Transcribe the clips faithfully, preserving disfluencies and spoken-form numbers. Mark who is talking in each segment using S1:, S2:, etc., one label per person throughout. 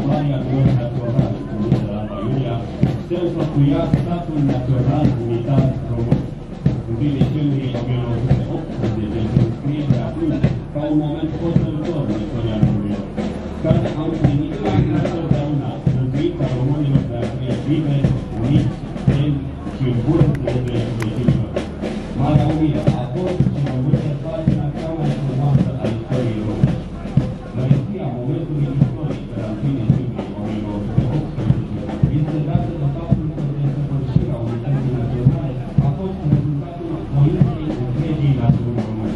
S1: Memoria Națională Unită la Iulia se înfăptuia statul național unitar român. Întâi decembrie o mie nouă sute optsprezece se înscrie de atunci ca un moment hotărător în istoria românilor, care au împlinit întotdeauna mântuița românilor de a trăi liberi, uniți, demni și în bună înțelegere cu vecinilor. Marea Unire a fost și rămâne pagina cea mai frumoasă a istoriei române. Măreția momentului istoric de la întâi decembrie o mie nouă sute optsprezece este dată de faptul că desăvârșirea unității naționale a fost rezultatul voinței întregii națiuni române.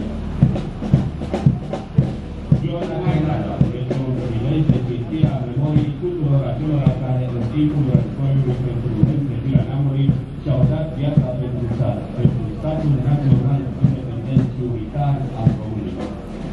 S1: Ziua națională este un privilej de cinstire a memoriei tuturor acelora care în timpul războiului pentru întregirea neamului și-au dat viața pentru țară, pentru statul național independent și unitar al românilor.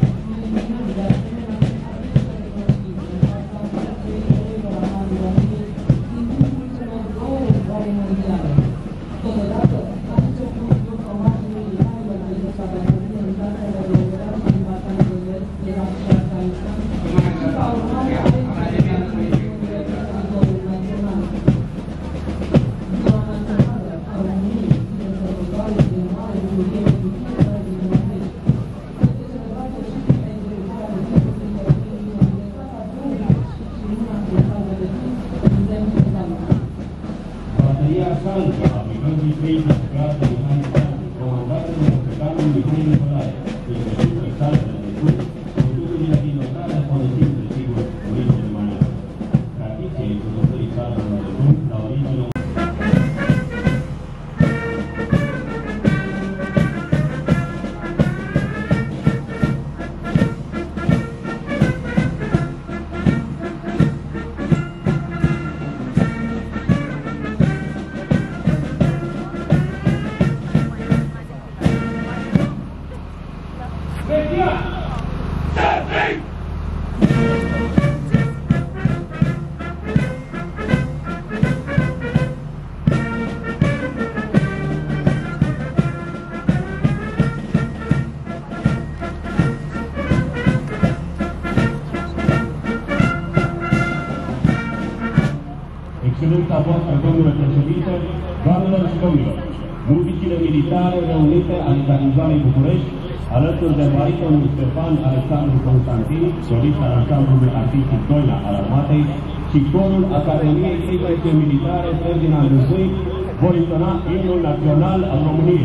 S1: Excelența voastră, domnule președinte, doamnelor și domnilor, muzicile militare reunite ale Garnizoanei București, alături de baritonul Ștefan Alexandru Constantin, solist al ansamblului artistic Doina al Armatei, și corul Academiei Tehnice Militare Ferdinand I vor intona imnul național al României.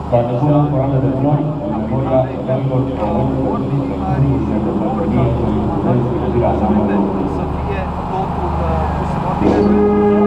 S1: Batezuela în coroană de flori, în memoria eroilor români căzuți în cruzile de bătrânie și în iubirea neamului.
S2: Să fie totul pus în ordine.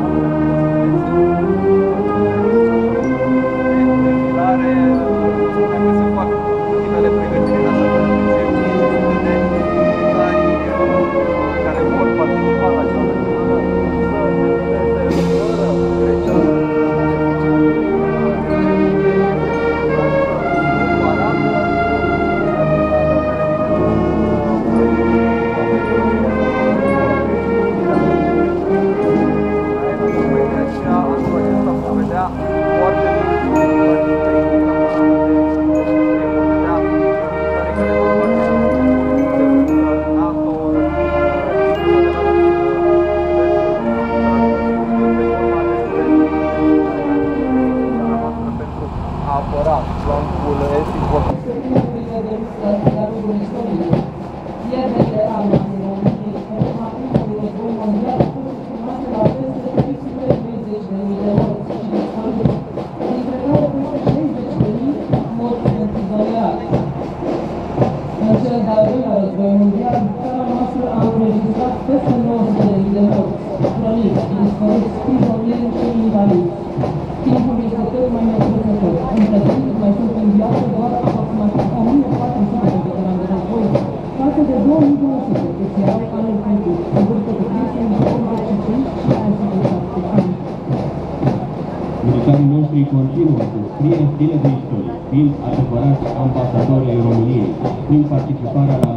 S1: Militarii noștri continuă să scrie stile de istorie, fiind adevărați ambasadori ai României, prin participarea la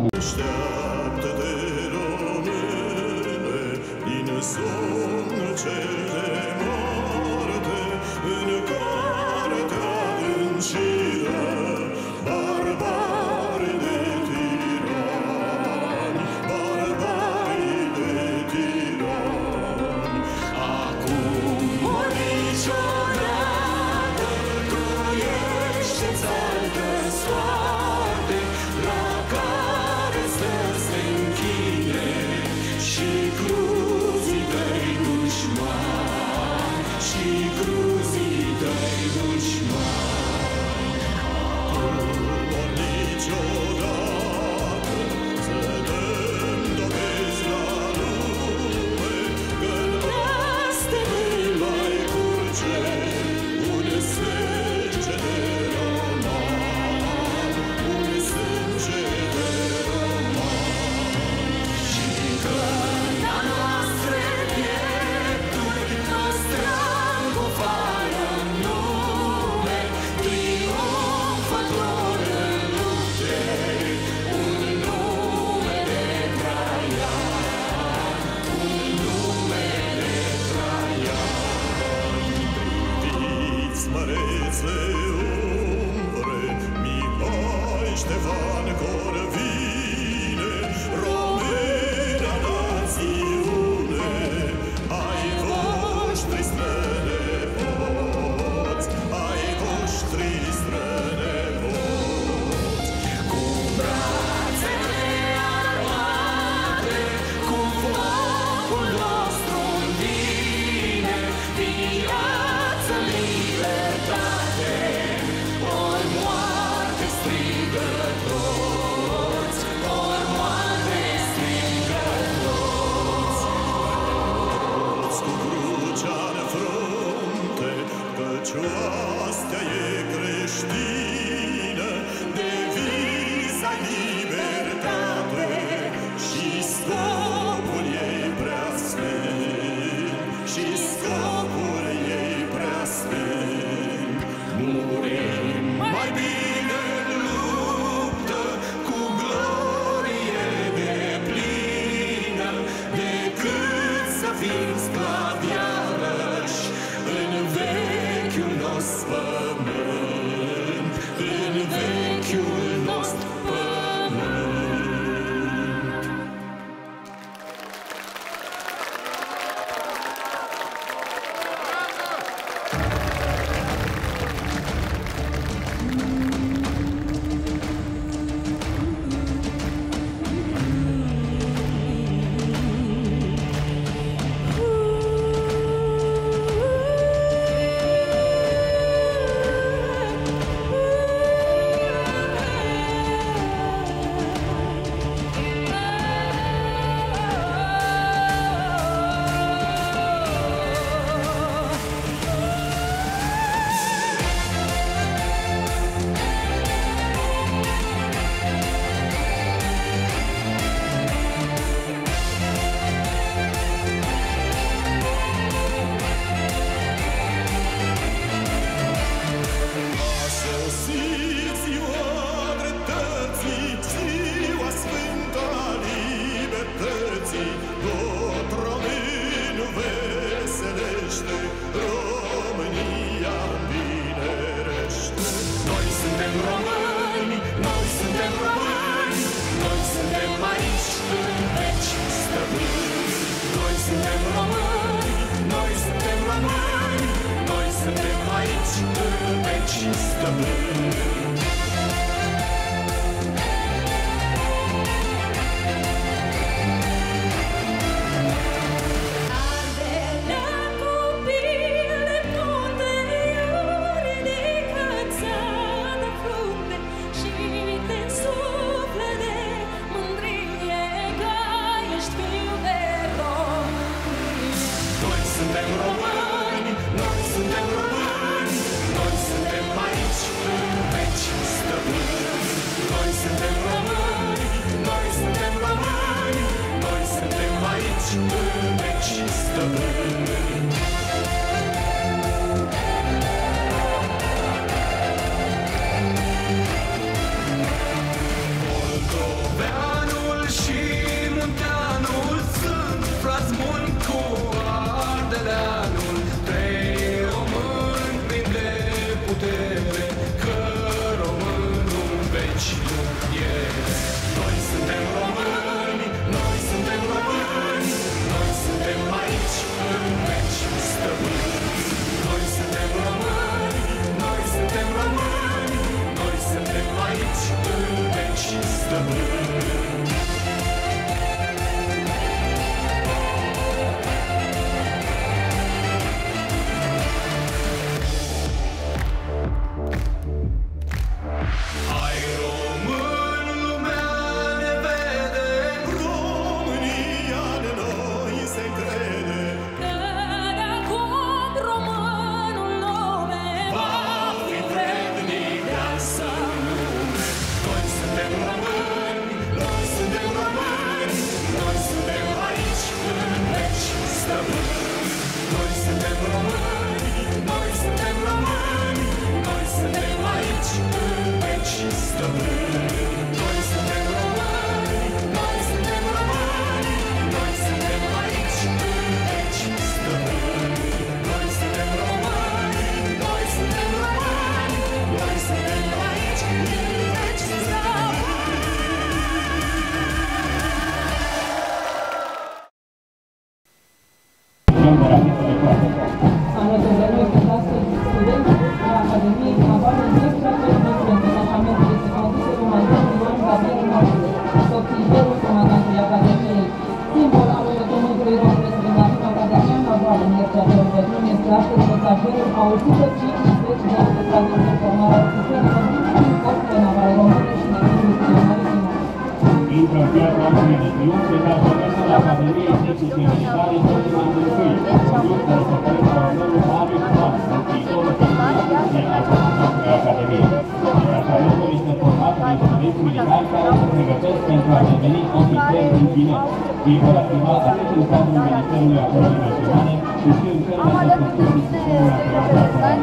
S1: Intră în piața Armei de Triumf, se transformează la Academiei Tehnice Militare și Ordinanței Câi. Triumf de răsăpărit colonelul Marius Pan, în viitorul președinte al Comandatului Academiei. Detașamentul este format din studenți militari care se pregătesc pentru a deveni ofițeri inginer. Ei vor activa atât în cadrul Ministerului Apărării Naționale, cât și în cele de construcții sistemului național de apărare.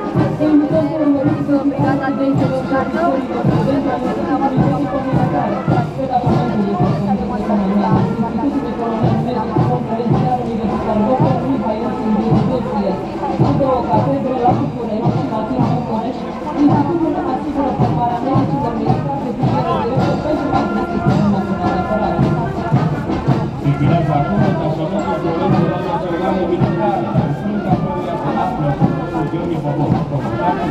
S3: Brigada de Interlocată,
S1: Vigilează acum detașamentul Violenței Naționale Militare, în fruntea căruia se află profesorul Gheorghe Popov, comandat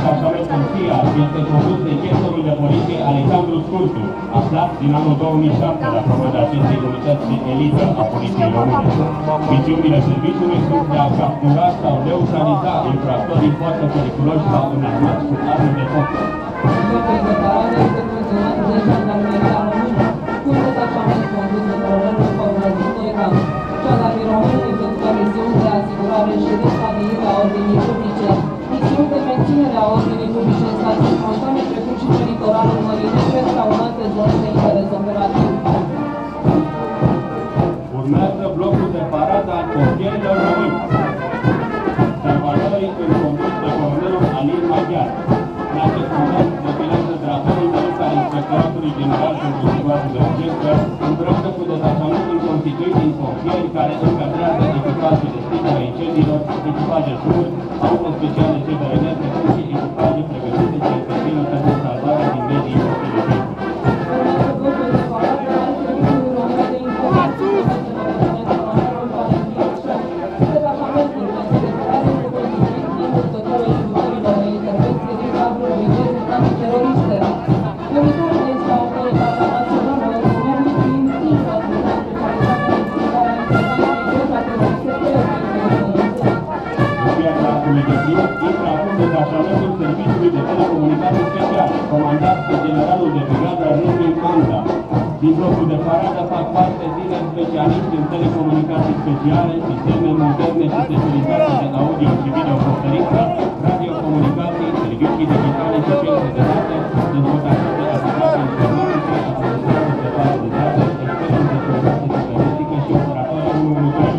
S1: detașamentul S I A este condus de chestorul de poliție Alexandru Scurtu, aflat din anul două mii șapte la comanda acestei unități de elită a poliției române. Misiunile serviciului sunt de a captura sau neutraliza infractorii foarte periculoși sau înarmați cu arme de foc.
S4: Locul de parade este funcționat de jandarmeria română, cu un detachament condus de colonelul Cornel Stoica. Jandarmii români efectuă misiuni de asigurare și restabilire a ordinii publice, misiuni de menținere a ordinii publice în spații spontane, precum și pe litoralul Mării Negre sau în alte zone de interes operativ.
S1: Urmează blocul de paradă al pompierilor români. Salvatorii în condus de colonelul Alin Maghiar. În acest moment defilează draporul de luptă al Inspectoratului General pentru Situații de Urgență, împreună cu detașamentul constituit din pompieri care încadrează echipaje de stingere a incendiilor, echipaje jumuri, auto speciale C B R N, precum și echipaje pregătite ce intervină pentru salvarea din medii ostile. Detașamentul Serviciului de Telecomunicații Speciale, comandat de generalul de brigadă Rândul Manda. Din blocul de paradă fac parte tineri specialiști în telecomunicații speciale, sisteme moderne și securitate de audio și videoconferință, radiocomunicații, servicii digitale și științe de date, dezvoltare de aplicații informatice, administrație de bază de date, experți de securitate cibernetică și operatori unu unu doi.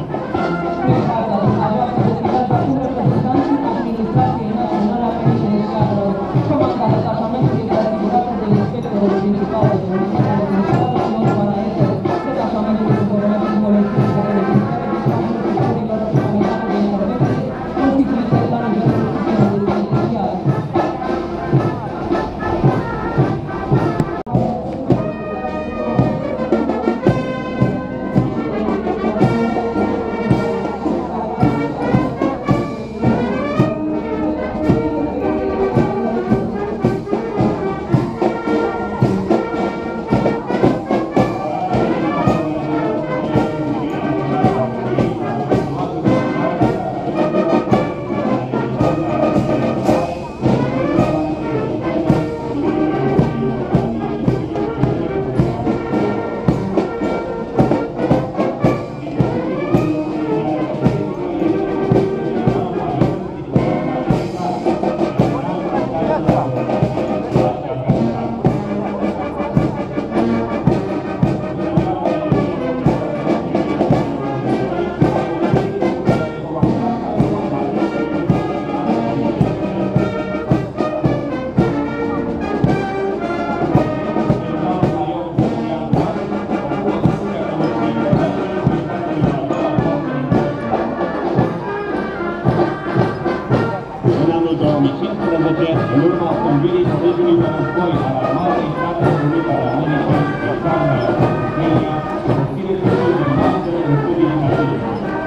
S1: În urma stâmbirii stăjului de război al armatei Statele Unite ale Americii, Italia, România, obține titlul de master în studii academice.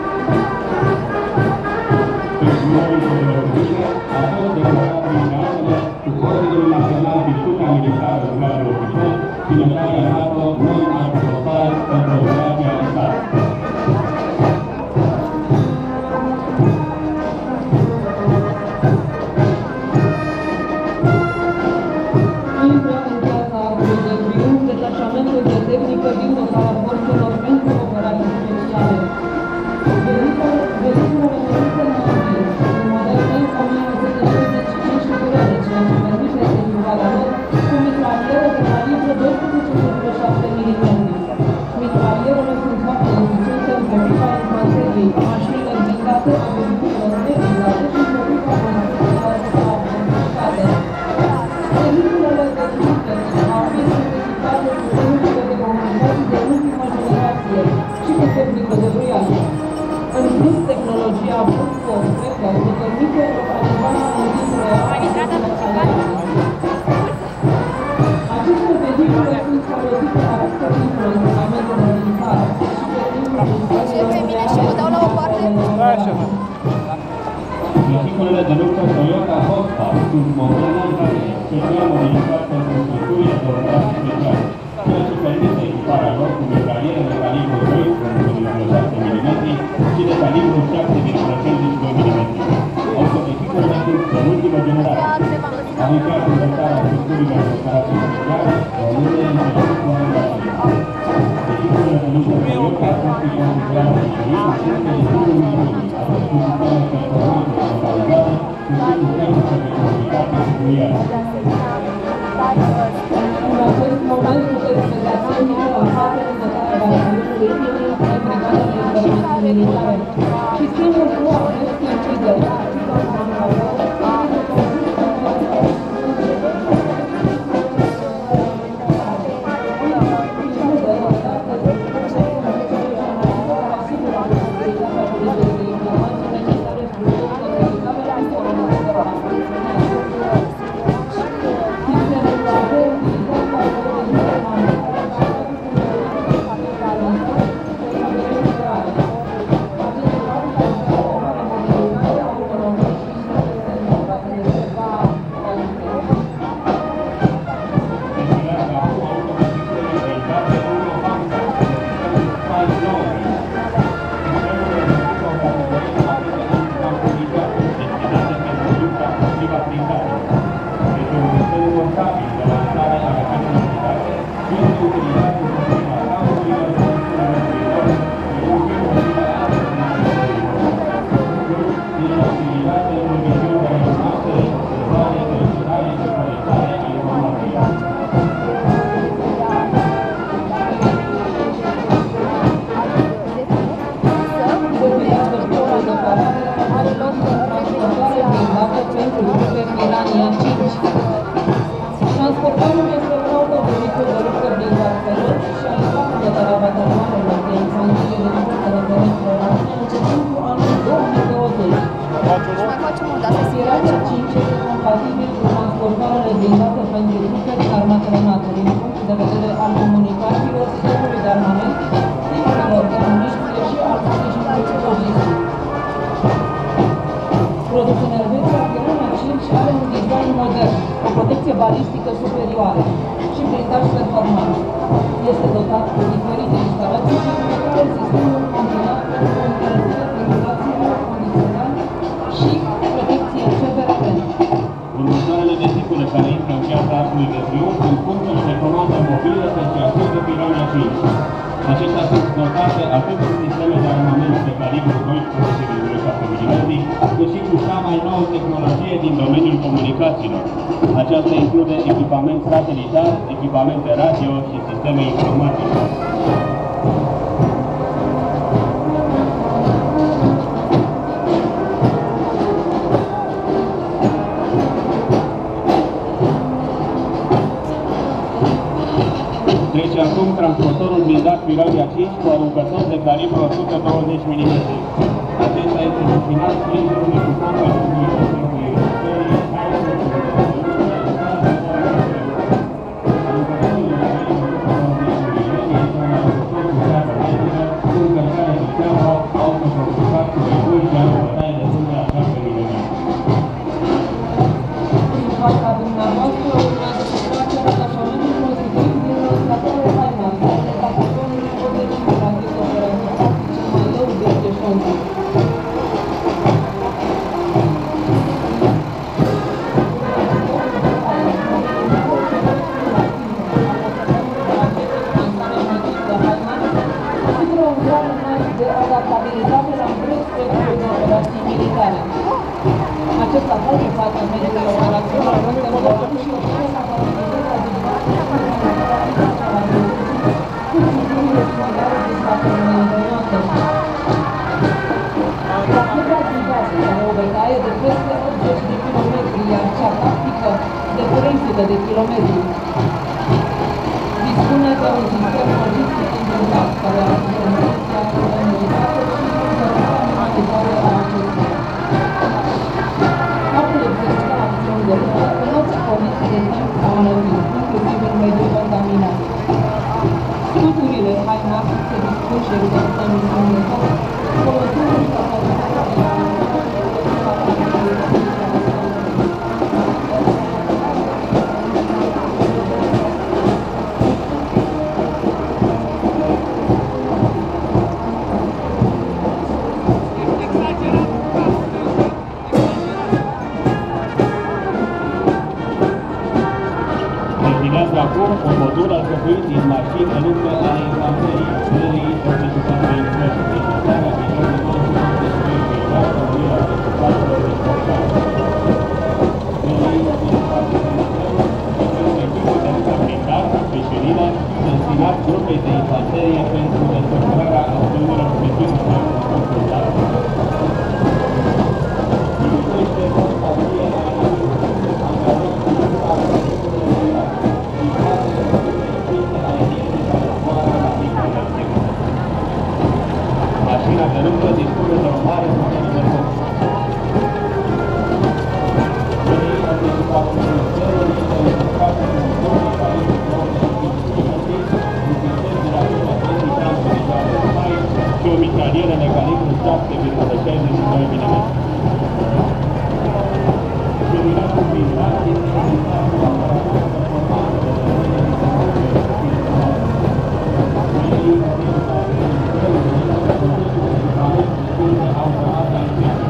S1: Pensionarul de România a fost declarat militarele cu Ordinul Național Virtutea Militară în Gradul Oficial și medalia NATO non-armatorsal pentru operația în stat.
S4: Detachamentul de tehnică din dotarea forțelor pentru operații speciale. Vehiculele menite în mobil, în model Benz o mie nouă sute șaizeci și cinci figurare, ceea ce permite echivalarea lor cu mitralieră de calibră doisprezece virgulă șapte
S1: Montanul care e special modificat pentru structurile de organe speciale, ceea ce permite echiparea lor cu mitraliere de calibru doi virgulă șase milimetri și de calibru șapte virgulă cincizeci și doi milimetri. Autovehiculele sunt de ultimă generație. Au încheiat inventarea structurilor de operații speciale, române în cele cu angajare. Vehiculele de luptă Toyota sunt configurate de ei cu puncte de unu milimetri, atât cu sisteme performante centralizate, cât și sisteme de securitate securiere.
S4: În acest moment puteți vedea semnele la față de dotare balanului în brigadele intervenții militare și schimbul cu aceste incidente. Transportarul este un autovehicul de luptă blindat pe loc și a intrat în dotarea batalioanelor de infanterie de luptă terestră începând cu anul două mii douăzeci. Aspirația cinci este compatibil cu transportarele blindate pentru trupe din armatele NATO din punct de vedere al comunicațiilor, stocului de armament, tipurilor de muniție și al sprijinului logistic. Produs în Elveția, Pirania cinci are un design modern, o protecție balistică superioară și blindaj performant. Este dotat cu diferite instalații și cu care sistemul combinat cu încălzire, ventilație, condiționare și protecție C P R P.
S1: Următoarele vehicule care intră în piața Arcului de Triunf sunt punctele de comandă mobilă pentru aceste Pirania cinci. Acestea sunt dotate atât cu sisteme de armament de calibru doisprezece virgulă șapte milimetri, cât și cu cea mai nouă tehnologie din domeniul comunicațiilor. Aceasta include echipament satelitar, echipamente radio și sisteme informatice. Trece acum transportorul blindat Pirania cinci cu aruncător de calibru o sută douăzeci milimetri. Acesta este destinat sprijinului cu pompa și unității utilizării aruncătorul de calibru o sută douăzeci milimetri este un aruncător cu ceapă metrică, cu încărcare de ceapă, autopropulsat cu recurs și are o bătaie de până la șapte milimetri.
S4: În fața dumneavoastră urmează să face atașamentul pozitiv din statorul Hainan, de capătonul operativ operativ operativ cel mai nou vechi de șontul. De adaptabilitate la întreg spectrul de operații militare. Acesta face față mediului operațional contemporan și oferă capacitatea de cu fuziunile similare din statele menționate. Racheta blindată are o bătaie de peste optzeci de kilometri, iar cea tactică de trei sute de kilometri. Dispune de un sistem logistic integrat care asigură funcția militare și funcționarea umanitare a acestea. Poate exercita acțiuni de luptă în orice condiții de timp sau înălțit, inclusiv în mediul contaminat. Scuturile Hainan se dispun și execută misiunile sale, folosind capacitatea de a
S1: Examinează acum un modul alcătuit din mașini în luptă ale infanteriei, serii optzeci și patru intrări, necesarea viitorului două sute optzeci și doi miliard de unirea participanților de sportare. Serii optzeci și patru intrări, respectivul de luptă militar, peșerină, destinat grupei de infanterie pentru desfășurarea acțiunilor specifice în soldare. Instituiește constație a mașina de luptă dispune de o mare putere de foc. Serii optzeci și patru intrări este încercată cu motorii calibre douăzeci și cinci milimetri, un sistem de rachetă antitransmilitară Smile și o mitralieră de calibru șapte virgulă șaizeci și doi milimetri. Terminatul militar este realizat cu aparatură performantă de desenire de comune și filmare. Serii optzeci și patru intrări este procesul de echipament de curse automată în fiecare.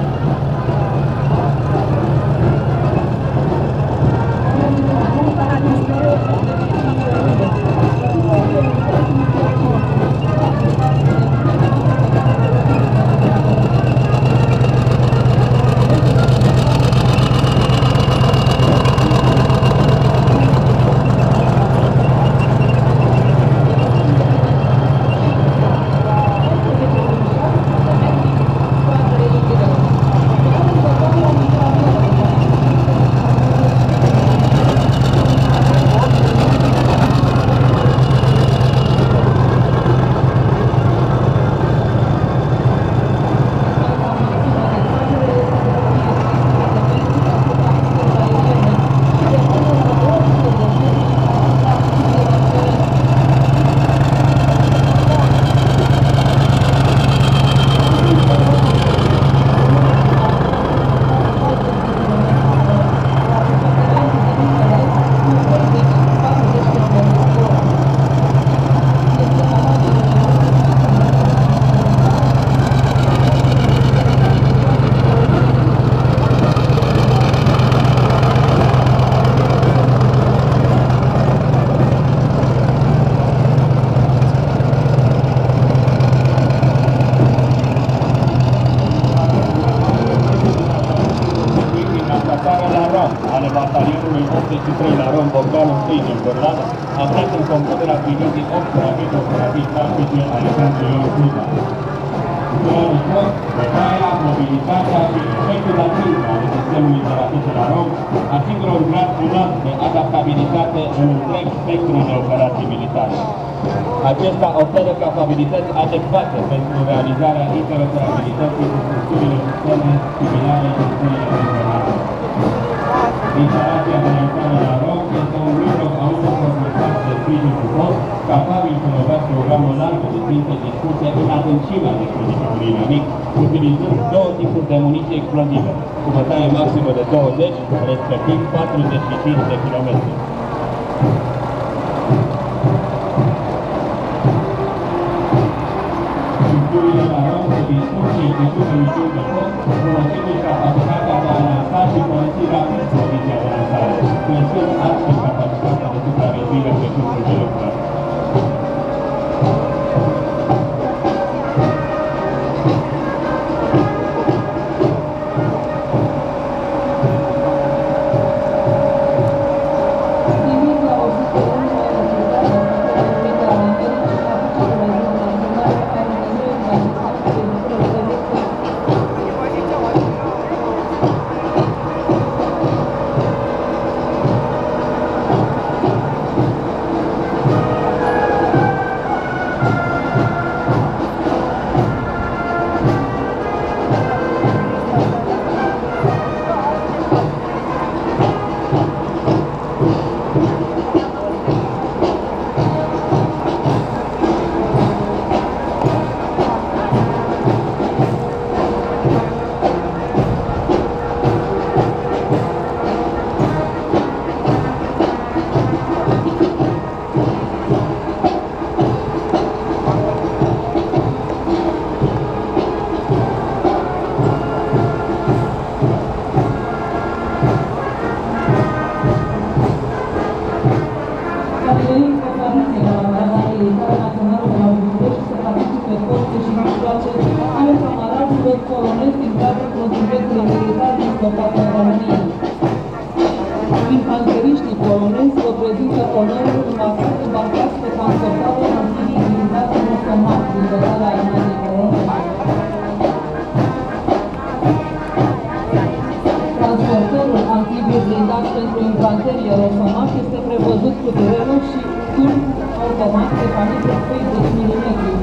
S1: ale batalionului optzeci și trei la Rom, Bogdanul I din Bărlană, aflat în computerea privind din opt rapid operativ tactice ale Franțului Cuba. Planul fost, bătaia, mobilitatea și efectul lativ ale sistemului de rachete la Rom asigură un grad înalt de adaptabilitate în întreg spectru de operații militare. Acesta oferă capabilități adecvate pentru realizarea interoperabilității cu structurile externe similare în țările regionale. Instalația militară la Rom este un mijloc autopropulsat de sprijin cu foc, capabil să lovească o gamă largă de ținte dispuse în adâncimea dispozitivului inamic, utilizând două tipuri de muniție explozivă, cu bătaie maximă de douăzeci, respectiv patruzeci și cinci de kilometri. Structurile la Rom se dispun și execută misiuni de foc, folosindu-și capacitatea de a lansa și folosi rapid poziția de lansare, crescând astfel capacitatea de supraviețuire pe cursul de lucrare.
S4: Infanteriștii polonezi reprezintă onorul marcat îmbarcați pe transportare antibii blindați în automat din dotarea armatei poloneze. Transportorul antibii blindat pentru infanterie Rosomac este prevăzut cu terenul și un automat de calibre treizeci milimetri.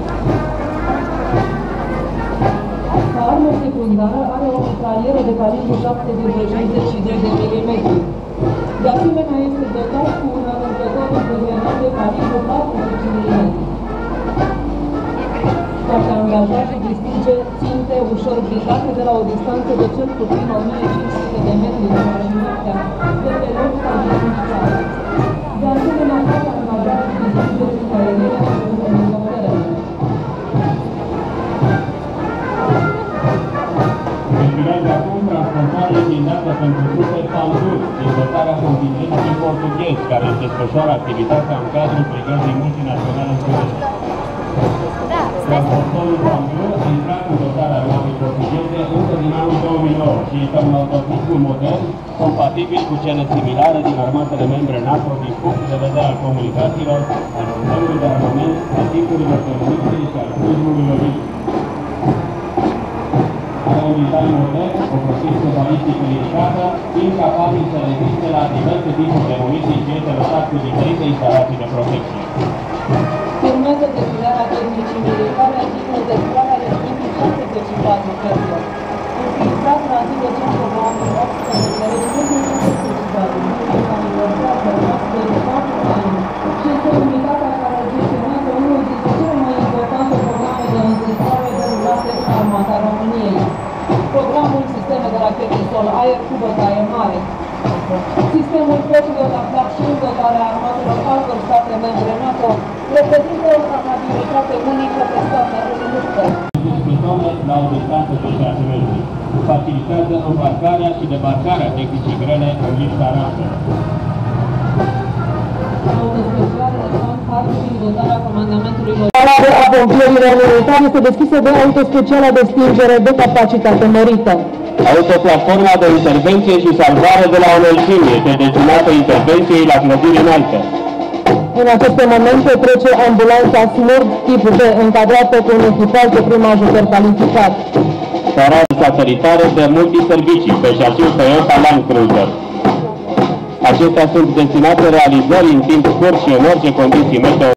S4: Ca armă secundară are o mitralieră de calibru șapte virgulă cincizeci și doi de milimetri. De asemenea, este dotat cu un aruncător de grenade de calibru patruzeci milimetri. Poate angaja și distruge ținte ușor blindate de la o distanță de cel puțin o mie cinci sute de metri de majoritatea de pe loc sau de distanță. De asemenea, poate angaja și distruge ținte aeriene și elicoptere.
S1: Menționează acum transportare blindată pentru trupe Pandur din dotarea contingentului portughez, care își desfășoară activitatea în cadrul brigăzii multinaționale în Curești. Transportorul Pandur a intrat în dotarea armatei portugheze încă din anul două mii nouă și este un autoturism modern compatibil cu cele similare din armatele membre NATO din punct de vedere al comunicațiilor, al sistemului de armament, al tipurilor de muniție și al turismului logistic. Are un design modern, o protecție balistică ridicată, incapabil să reziste la diverse tipuri de muniții și este lăsat cu diferite instalații de protecție.
S4: Urmează defilarea tehnicii militare din demonstrarea regiunii șaptezeci și patru cărților. Înființat la zi de cea programul optsprezece, regiunii șaptezeci și patru, ca aniversează de patru ani și este unitatea care gestionează unul dintre cele mai importante programe de înregistrare derulate în armata României. Programul Sisteme de rachete sol-aer cu bătaie mare. Sistemul Patriot aflat și în dotarea armatelor altor state membre NATO reprezintă o capabilitate unică pe state în luptă.
S1: Pistole la o distanță de șase metri. Facilitează îmbarcarea și debarcarea tehnicii grele în lipsa rapă.
S4: Autospecială de San Carlos din dotarea comandamentului local.
S3: A pompierilor militari este deschisă de autospeciala de stingere de capacitate mărită.
S1: Autoplatforma de intervenție și salvare de la înălțime este destinată intervenției la clădiri înalte.
S3: În aceste momente trece ambulanța Smurd tip B, încadrată cu un echipaj de prim ajutor calificat.
S1: Parada satelitară de multiservicii pe șasiul Toyota Land Cruiser. Acestea sunt destinate realizării în timp scurt și în orice condiții meteo.